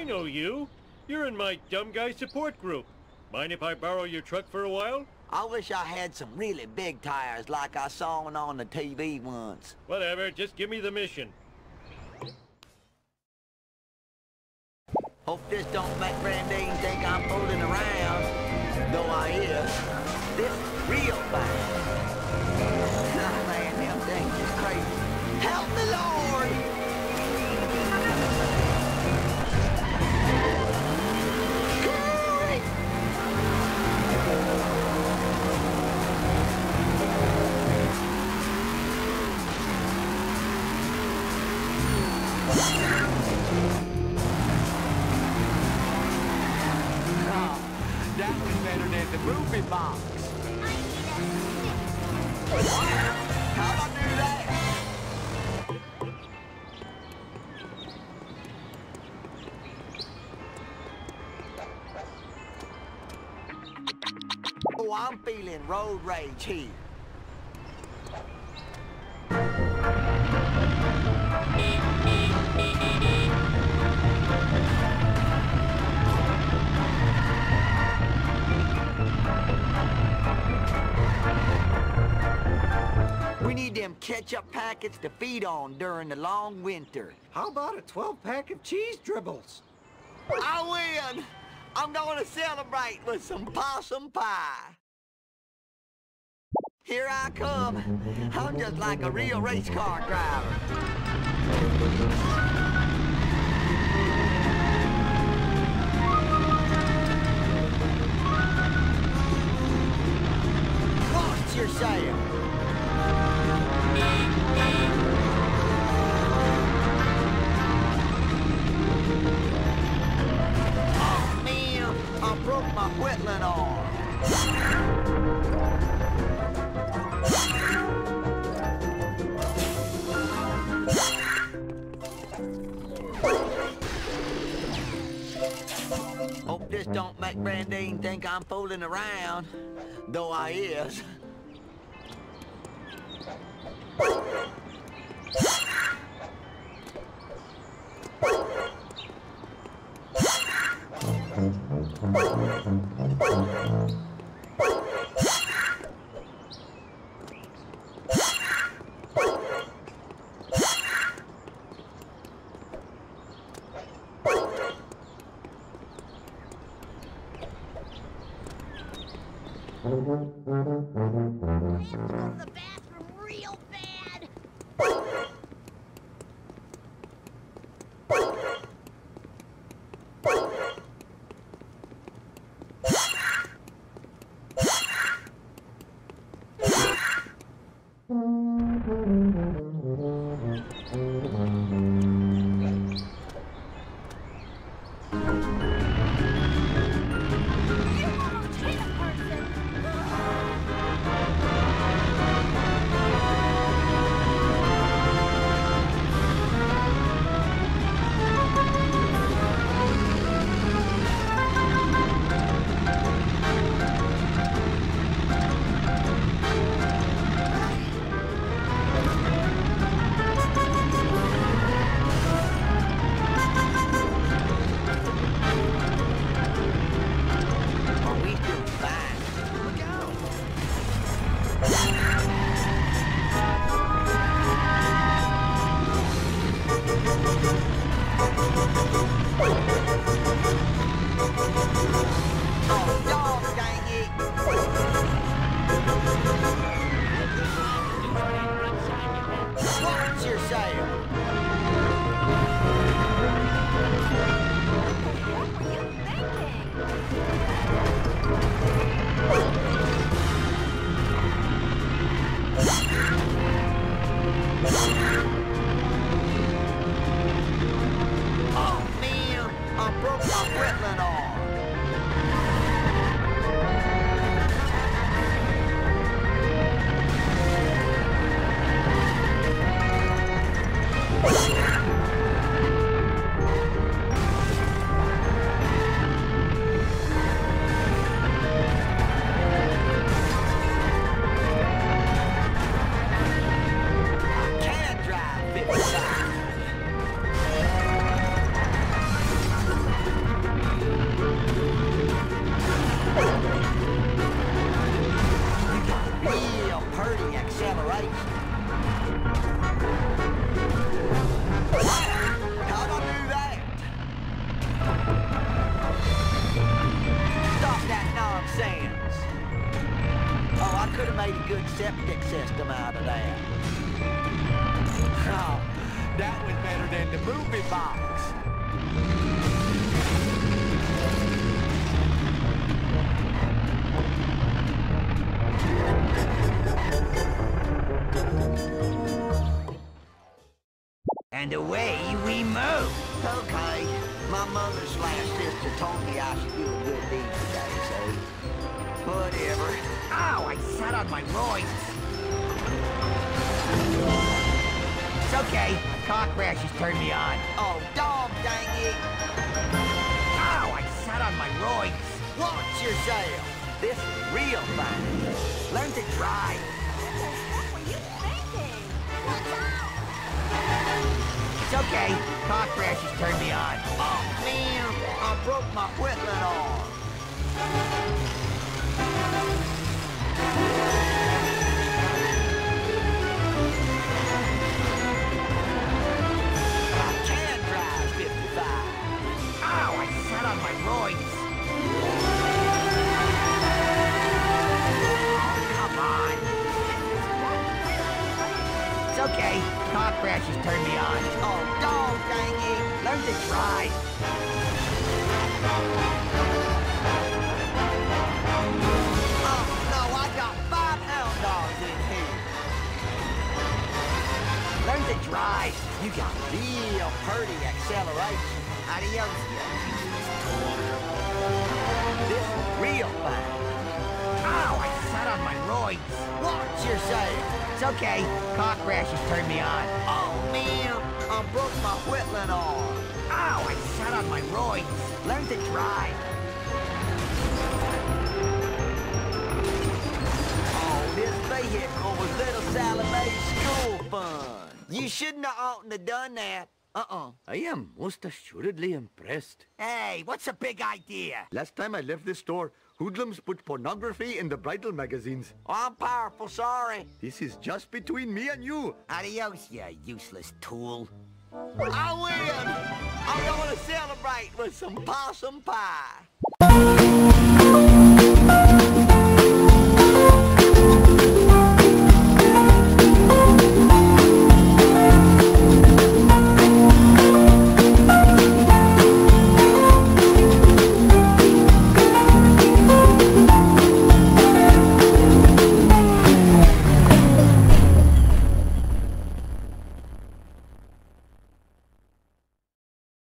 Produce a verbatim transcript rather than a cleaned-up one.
know you. You're in my dumb guy support group. Mind if I borrow your truck for a while? I wish I had some really big tires like I saw one on the T V once. Whatever, just give me the mission. Hope this don't make Brandine think I'm fooling around, though I is. This is real fast. Oh, man, them things is crazy. Help me, Lord! That was better than the movie box. How'd I do that? Oh, I'm feeling road rage here. We need them ketchup packets to feed on during the long winter. How about a twelve pack of cheese dribbles? I win! I'm gonna celebrate with some possum pie. Here I come. I'm just like a real race car driver. Watch yourself. Oh, man, I broke my wetland arm. Hope this don't make Brandine think I'm fooling around, though I is. Go to the bathroom real bad. Stop that nonsense. Oh, I could have made a good septic system out of that. Oh, that was better than the movie box. And away we move. Okay. My mother slash sister told me I should do a good deed today, so... whatever. Ow, I sat on my roids. It's okay. Cock rashes turned me on. Oh, dog dang it. Ow, I sat on my roids. Watch yourself. This is real fun. Learn to drive. What were you thinking? Watch out! It's okay. Cock rashes turned me on. Oh, man. I broke my whittling arm. I can drive fifty-five. Ow, I sat on my roids. Oh, come on. It's okay. Cock rashes turned me on. Oh, dog dang it. Learn to drive. Oh, no, I got five hound dogs in here. Learn to drive. You got real pretty acceleration. Adios, you useless tool. This is real fun. Ow, I sat on my roids. Watch yourself. It's okay. Cock rashes turned me on. Oh, man. I broke my whittling arm. Ow, I sat on my roids. Learn to drive. Oh, this vehicle was little Sally Mae's school fun. You shouldn't have ought to done that. Uh-uh. I am most assuredly impressed. Hey, what's a big idea? Last time I left this store, hoodlums put pornography in the bridal magazines. Oh, I'm powerful sorry. This is just between me and you. Adios, you useless tool. I win! I'm gonna celebrate with some possum pie.